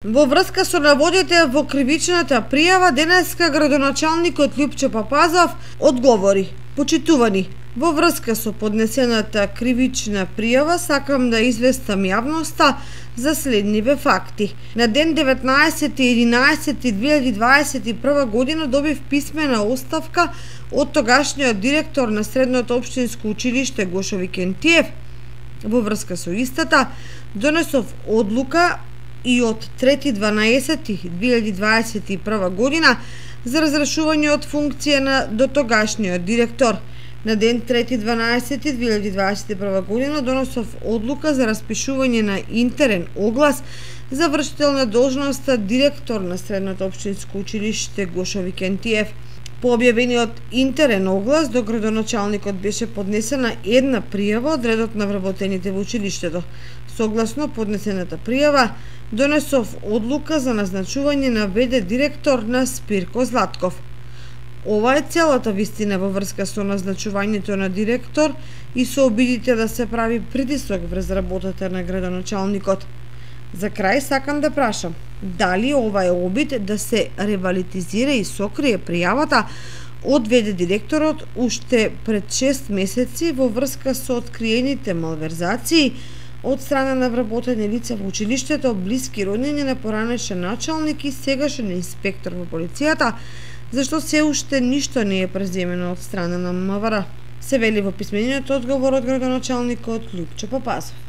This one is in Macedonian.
Во врска со наводите во кривичната пријава, денеска градоначалникот Лјупчо Папазов одговори: почитувани, во врска со поднесената кривична пријава сакам да известам јавноста за следниве факти. На ден 19.11.2021 година добив писмена оставка од тогашниот директор на Средното општинско училиште Гошо Викентиев. Во врска со истата донесов одлука и од 3.12.2021 година за разрешување од функција на дотогашниот директор. На ден 3.12.2021 година донесов одлука за распишување на интерен оглас за вршител на должноста директор на Средното општинско училиште Гошо Викентиев. По објавениот интерен оглас до градоначалникот беше поднесена една пријава од редот на вработените во училиштето. Согласно поднесената пријава, донесов одлука за назначување на ВД директор на Спирко Златков. Ова е целата вистина во врска со назначувањето на директор и со обидите да се прави притисок врз работата на градоначалникот. За крај сакам да прашам, дали ова е обид да се ревалитизира и сокрие пријавата од ВД директорот уште пред 6 месеци во врска со откриените малверзации од страна на вработени лица во училиштето, блиски роднини на поранешен началник и сегашен инспектор во полицијата, зашто се уште ништо не е преземено од страна на МВР, се вели во писмениот одговор од градоначалникот Лјупчо Папазов.